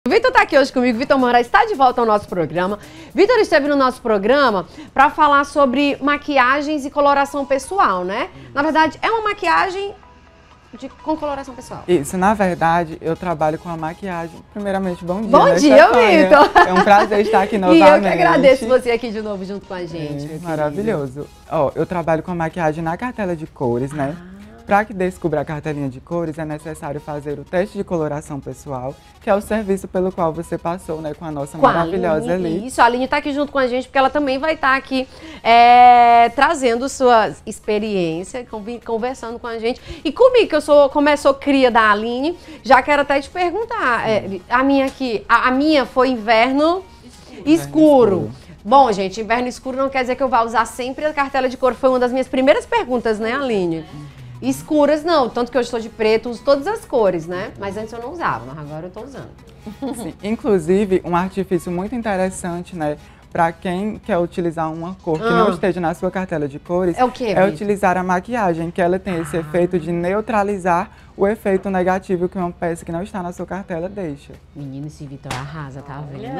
O Vitor está aqui hoje comigo, Vitor Moraes está de volta ao nosso programa. Vitor esteve no nosso programa para falar sobre maquiagens e coloração pessoal, né? Na verdade, é uma maquiagem com coloração pessoal. Isso, na verdade, eu trabalho com a maquiagem. Primeiramente, bom dia. Bom dia, Vitor. É um prazer estar aqui novamente. E eu que agradeço você aqui de novo junto com a gente. Maravilhoso. Ó, eu trabalho com a maquiagem na cartela de cores, né? Para que descubra a cartelinha de cores, é necessário fazer o teste de coloração pessoal, que é o serviço pelo qual você passou, né, com a nossa maravilhosa Aline. Isso, a Aline está aqui junto com a gente, porque ela também vai estar aqui trazendo sua experiência, conversando com a gente. E comigo, que eu sou cria da Aline, já quero até te perguntar, a minha foi inverno escuro. Bom, gente, inverno escuro não quer dizer que eu vá usar sempre a cartela de cor, foi uma das minhas primeiras perguntas, né, Aline? Escuras não, tanto que eu estou de preto, uso todas as cores, né? Mas antes eu não usava, mas agora eu estou usando. Sim, inclusive, um artifício muito interessante, né? Para quem quer utilizar uma cor que não esteja na sua cartela de cores, é o quê, é utilizar a maquiagem, que ela tem esse efeito de neutralizar o efeito negativo que uma peça que não está na sua cartela deixa. Menino, esse Vitor arrasa, tá vendo?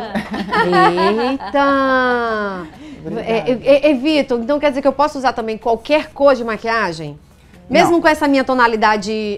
Eita! Vitor, então quer dizer que eu posso usar também qualquer cor de maquiagem? Mesmo não. Com essa minha tonalidade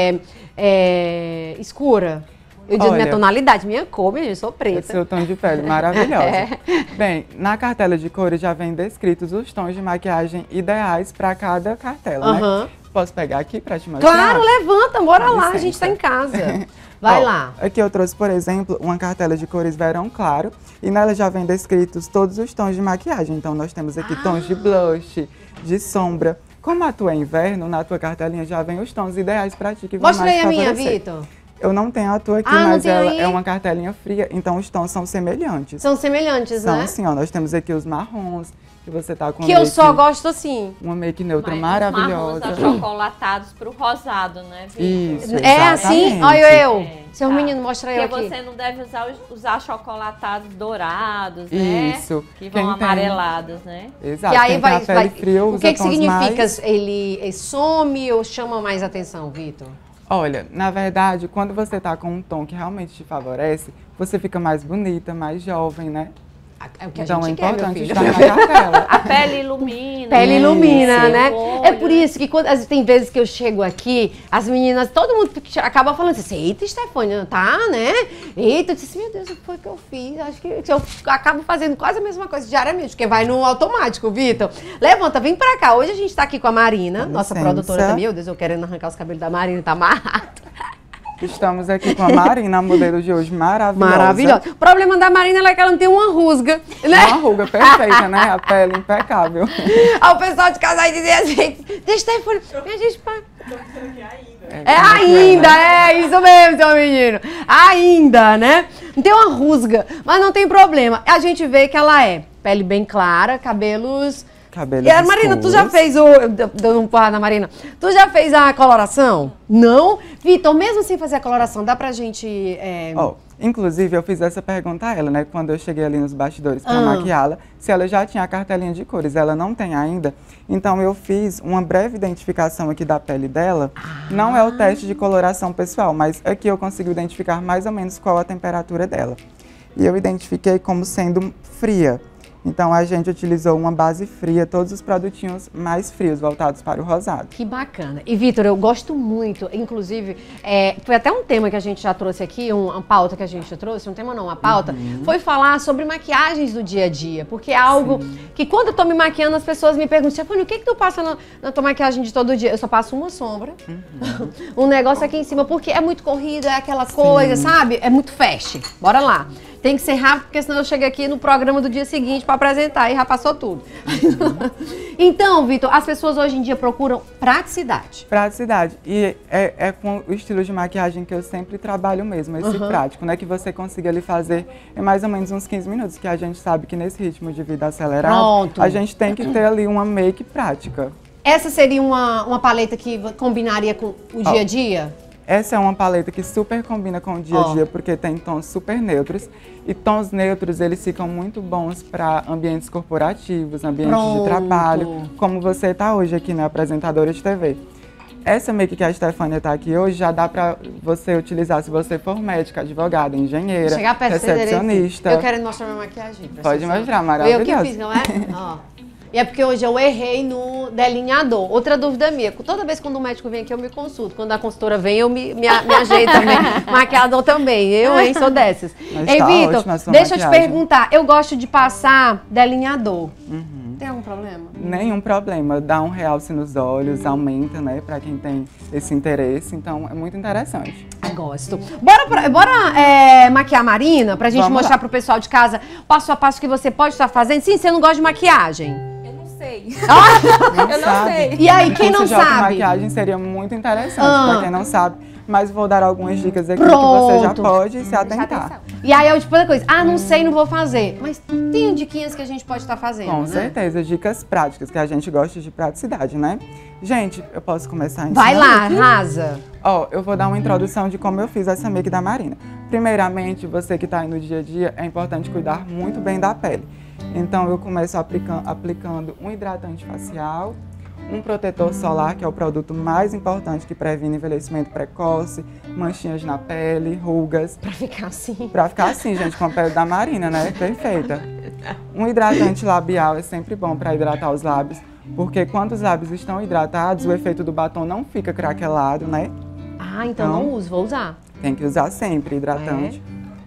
escura? Eu digo minha tonalidade, minha cor, eu sou preta. Seu tom de pele, maravilhosa. Bem, na cartela de cores já vem descritos os tons de maquiagem ideais para cada cartela, né? Posso pegar aqui para te mostrar? Claro, levanta, bora lá, a gente tá em casa. Vai lá. Aqui eu trouxe, por exemplo, uma cartela de cores verão claro e nela já vem descritos todos os tons de maquiagem. Então nós temos aqui tons de blush, de sombra. Como a tua é inverno, na tua cartelinha já vem os tons ideais para ti que vão mais favorecer. Mostra aí a minha, Vitor. Eu não tenho a tua aqui, mas ela é uma cartelinha fria, então os tons são semelhantes. São semelhantes, né? São assim, ó, nós temos aqui os marrons, que você tá com que eu só gosto assim. Uma make neutra maravilhosa. Os marrons achocolatados pro rosado, né, Vitor? Isso, é assim? Olha eu. Seu menino, mostra eu aqui. Porque você não deve usar achocolatados dourados, né? Isso. Que vão amarelados, né? Exato. E aí vai frio, o que significa? Ele some ou chama mais atenção, Vitor? Olha, na verdade, quando você tá com um tom que realmente te favorece, você fica mais bonita, mais jovem, né? É o que então a gente é importante quer, estar na cartela. A pele ilumina. Pele ilumina, né? É por isso que tem vezes que eu chego aqui, as meninas, todo mundo acaba falando assim, eita, Stefania, tá, né? Eita, eu disse, meu Deus, o que foi que eu fiz? Acho que eu acabo fazendo quase a mesma coisa diariamente, porque vai no automático, Vitor. Levanta, vem pra cá. Hoje a gente tá aqui com a Marina, nossa produtora também. Meu Deus, eu querendo arrancar os cabelos da Marina, tá amarrado. Estamos aqui com a Marina, a modelo de hoje maravilhosa. Maravilhosa. O problema da Marina é que ela não tem uma rusga, né? Uma ruga perfeita, né? A pele impecável. Aí o pessoal de casais dizia assim, deixa eu telefone. A gente é isso mesmo, seu menino. Ainda, né? Não tem uma rusga, mas não tem problema. A gente vê que ela é pele bem clara, cabelos Marina, tu já fez dando um porrada na Marina, tu já fez a coloração? Não? Vitor, mesmo sem fazer a coloração, dá pra gente... Inclusive, eu fiz essa pergunta a ela, né? Quando eu cheguei ali nos bastidores pra maquiá-la, se ela já tinha a cartelinha de cores. Ela não tem ainda. Então, eu fiz uma breve identificação aqui da pele dela. Não é o teste de coloração pessoal, mas aqui eu consigo identificar mais ou menos qual a temperatura dela. E eu identifiquei como sendo fria. Então, a gente utilizou uma base fria, todos os produtinhos mais frios, voltados para o rosado. Que bacana. E, Vitor, eu gosto muito, inclusive, foi até um tema que a gente já trouxe aqui, uma pauta que a gente já trouxe, um tema não, uma pauta, foi falar sobre maquiagens do dia a dia, porque é algo que quando eu tô me maquiando, as pessoas me perguntam, Stefania, o que tu passa na tua maquiagem de todo dia? Eu só passo uma sombra, um negócio aqui em cima, porque é muito corrido, é aquela coisa, sabe? É muito fast. Bora lá. Tem que ser rápido, porque senão eu chego aqui no programa do dia seguinte para apresentar e já passou tudo. Então, Vitor, as pessoas hoje em dia procuram praticidade. Praticidade. E é com o estilo de maquiagem que eu sempre trabalho mesmo, esse prático, né? Que você consiga ali fazer em mais ou menos uns 15 minutos, que a gente sabe que nesse ritmo de vida acelerado, a gente tem que ter ali uma make prática. Essa seria uma paleta que combinaria com o dia a dia? Essa é uma paleta que super combina com o dia a dia, porque tem tons super neutros. E tons neutros, eles ficam muito bons para ambientes corporativos, ambientes de trabalho, como você está hoje aqui, né, apresentadora de TV. Essa make que a Stefânia tá aqui hoje já dá pra você utilizar se você for médica, advogada, engenheira, Chegar perto recepcionista. Eu quero mostrar minha maquiagem. Pode mostrar, Eu maravilhosa. que fiz, não é? Ó. E é porque hoje eu errei no delineador. Outra dúvida minha, toda vez quando o médico vem aqui eu me consulto. Quando a consultora vem eu me ajeito também. Maquiador também, eu, hein, sou dessas. Mas Ei, tá Vitor, ótima a sua deixa eu te maquiagem. perguntar. Eu gosto de passar delineador. Tem algum problema? Nenhum problema, dá um realce nos olhos, aumenta, né, pra quem tem esse interesse, então é muito interessante. Gosto. Bora maquiar a Marina, pra gente Vamos mostrar lá. pro pessoal de casa passo a passo que você pode estar fazendo. Sim, você não gosta de maquiagem? Eu não sei. Não Eu não sabe? sei. E aí, quem não curso de sabe? automaquiagem seria muito interessante, pra quem não sabe, mas vou dar algumas dicas aqui Pronto. que você já pode se atentar. E aí eu tipo outra coisa, não sei, não vou fazer. Mas tem diquinhas que a gente pode estar fazendo, Com né? certeza, dicas práticas, que a gente gosta de praticidade, né? Gente, eu posso começar a Vai ensinar lá, aqui? arrasa. Ó, eu vou dar uma introdução de como eu fiz essa make da Marina. Primeiramente, você que está aí no dia a dia, é importante cuidar muito bem da pele. Então, eu começo aplicando um hidratante facial, um protetor solar, que é o produto mais importante que previne envelhecimento precoce, manchinhas na pele, rugas. Pra ficar assim. Pra ficar assim, gente, com a pele da Marina, né? Perfeita. Um hidratante labial é sempre bom para hidratar os lábios, porque quando os lábios estão hidratados, o efeito do batom não fica craquelado, né? Então não uso, vou usar. Tem que usar sempre hidratante.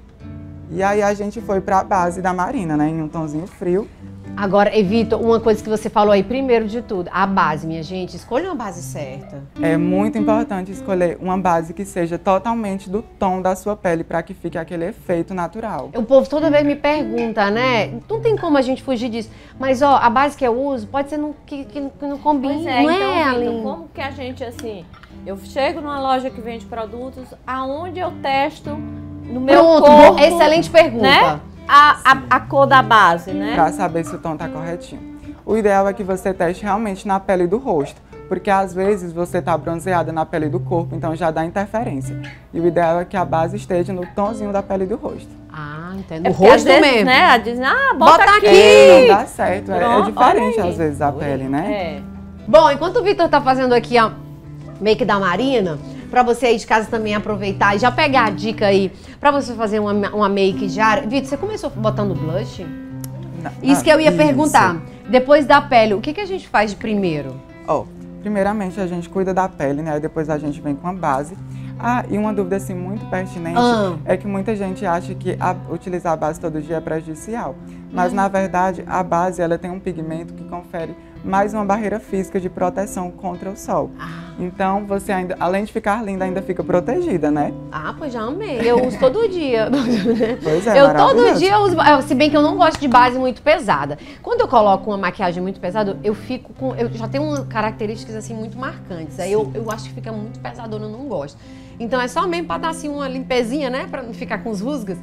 E aí a gente foi pra base da Marina, né? Em um tonzinho frio. Agora, Vitor, uma coisa que você falou aí, primeiro de tudo, a base, minha gente, escolha uma base certa. É muito importante escolher uma base que seja totalmente do tom da sua pele, para que fique aquele efeito natural. O povo toda vez me pergunta, né? Não tem como a gente fugir disso. Mas, ó, a base que eu uso pode ser que não combine, Pois é, não então, é, Vitor, Aline? como que a gente, assim, eu chego numa loja que vende produtos, aonde eu testo no meu Pronto, corpo, excelente pergunta. né? A cor da base, né? Para saber se o tom tá corretinho. O ideal é que você teste realmente na pele do rosto, porque às vezes você tá bronzeada na pele do corpo, então já dá interferência. E o ideal é que a base esteja no tomzinho da pele do rosto. Entendo. É O porque às rosto vezes, mesmo. né? Dizem, bota aqui. Não dá certo, é Pronto, diferente olha aí. às vezes a pele, né? É. Bom, enquanto o Vitor tá fazendo aqui a make da Marina, pra você aí de casa também aproveitar e já pegar a dica aí pra você fazer uma make diária. Vitor, você começou botando blush? Isso que eu ia perguntar. Depois da pele, o que a gente faz de primeiro? Ó, primeiramente a gente cuida da pele, né? Aí depois a gente vem com a base. E uma dúvida assim muito pertinente é que muita gente acha que utilizar a base todo dia é prejudicial. Mas na verdade a base ela tem um pigmento que confere mais uma barreira física de proteção contra o sol. Então você ainda, além de ficar linda, ainda fica protegida, né? Pois já amei. Eu uso todo dia. Pois é, Eu todo maravilhoso. dia uso, se bem que eu não gosto de base muito pesada. Quando eu coloco uma maquiagem muito pesada, eu fico com, eu já tenho características assim muito marcantes. Aí eu acho que fica muito pesadona, eu não gosto. Então é só mesmo pra dar assim uma limpezinha, né, pra não ficar com os rusgas.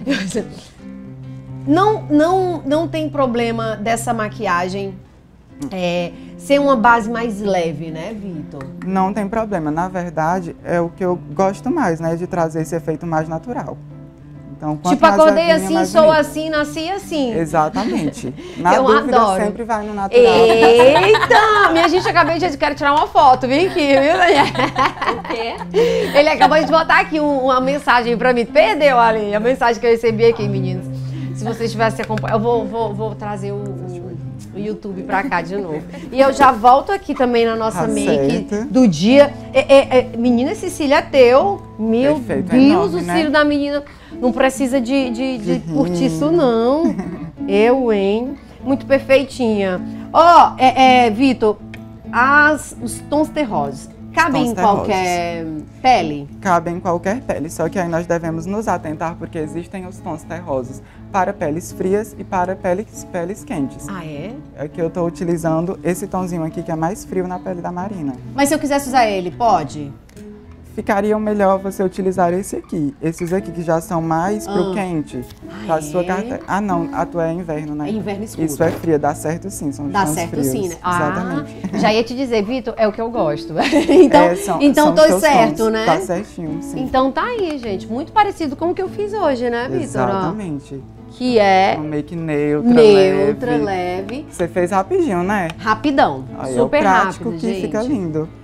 Não tem problema dessa maquiagem ser uma base mais leve, né, Vitor? Não tem problema. Na verdade, é o que eu gosto mais, né? De trazer esse efeito mais natural. Então, quanto Tipo, mais acordei levinha, assim, mais sou bonito. assim, nasci assim. Exatamente. Na Eu dúvida, adoro. sempre vai no natural. Eita! Minha gente, acabei de quero tirar uma foto, vem aqui, viu, Daniel? O quê? Ele acabou de botar aqui uma mensagem pra mim. Perdeu, ali, a mensagem que eu recebi aqui, meninos. Se vocês tivessem acompanhado, eu vou trazer o YouTube pra cá de novo. E eu já volto aqui também na nossa make certo. do dia. Menina, esse cílio é teu. Meu Perfeito, Deus, enorme, o né? cílio da menina não precisa de curtir isso, não. Eu, hein? Muito perfeitinha. Vitor, os tons terrosos. Cabem em Tons qualquer pele? Cabe em qualquer pele, só que aí nós devemos nos atentar porque existem os tons terrosos para peles frias e para peles quentes. É? Aqui eu estou utilizando esse tonzinho aqui que é mais frio na pele da Marina. Mas se eu quisesse usar ele, pode? Ficaria melhor você utilizar esse aqui. Esses aqui que já são mais pro quente. Pra sua cartela. Não, a tua é inverno, né? É inverno escuro. Isso é fria, dá certo sim, são os Dá tons certo frios. sim, né? Exatamente. Já ia te dizer, Vitor, é o que eu gosto. Então, são tô os seus certo, tons. né? Tá certinho, sim. Então tá aí, gente. Muito parecido com o que eu fiz hoje, né, Vitor? Exatamente. Que é Uma make neutra, neutra, leve. Você fez rapidinho, né? Rapidão. Aí super é o prático rápido, que gente. fica lindo.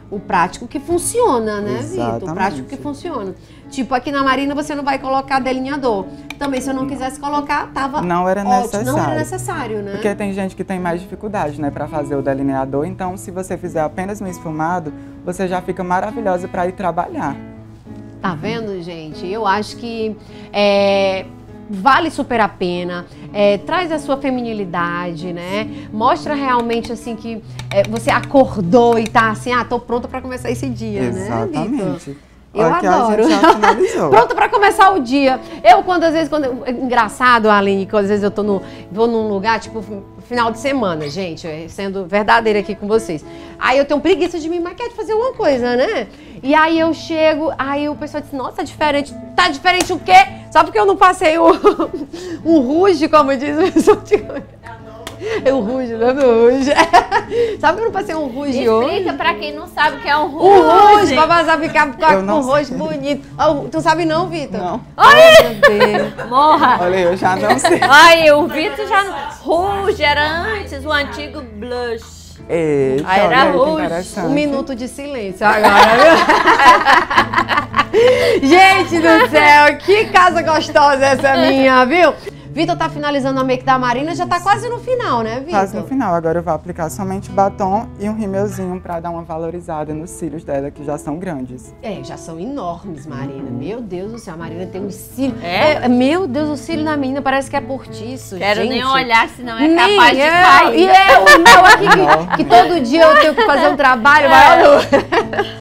o prático que funciona, né, Vitor? O Exatamente. prático que funciona. Tipo, aqui na Marina você não vai colocar delineador. Também, se eu não quisesse colocar, tava Não era ótimo. necessário. Não era necessário, né? Porque tem gente que tem mais dificuldade, né, para fazer o delineador. Então, se você fizer apenas no esfumado, você já fica maravilhosa para ir trabalhar. Tá vendo, gente? Eu acho que vale super a pena. Traz a sua feminilidade, né? Mostra realmente, assim, que você acordou e tá assim, tô pronta pra começar esse dia, né, Vitor? Exatamente. Eu Olha que adoro. a gente já finalizou. Pronto pra começar o dia. Engraçado, Aline, que às vezes eu vou num lugar, tipo, final de semana, gente, sendo verdadeira aqui com vocês. Aí eu tenho preguiça de me maquiar, de fazer alguma coisa, né? E aí eu chego, aí o pessoal diz, nossa, diferente. Tá diferente o quê? Só porque eu não passei o rouge, como diz o pessoal. O rouge, não é o rouge. Sabe que eu não passei um rouge hoje? Explica pra quem não sabe o que é um rouge. O rouge, pra passar ficar com o rosto bonito. Tu sabe não, Vitor? Não. Ai! Meu Deus. Morra! Olha, eu já não sei. Ai, o Vitor já não... Rouge era antes o antigo blush. Eita, Aí era olha aí que rouge. interessante. Um minuto de silêncio agora, viu? Gente do céu, que casa gostosa essa minha, viu? Vitor tá finalizando a make da Marina, já tá quase no final, né, Vitor? Quase no final. Agora eu vou aplicar somente batom e um rímelzinho pra dar uma valorizada nos cílios dela, que já são grandes. Já são enormes, Marina. Meu Deus do céu, a Marina tem uns cílios. É? Meu Deus, o cílio da menina parece que é portiço, Quero gente. nem olhar, senão é Nem capaz de cair. E o meu aqui, que todo dia eu tenho que fazer um trabalho, mas eu não.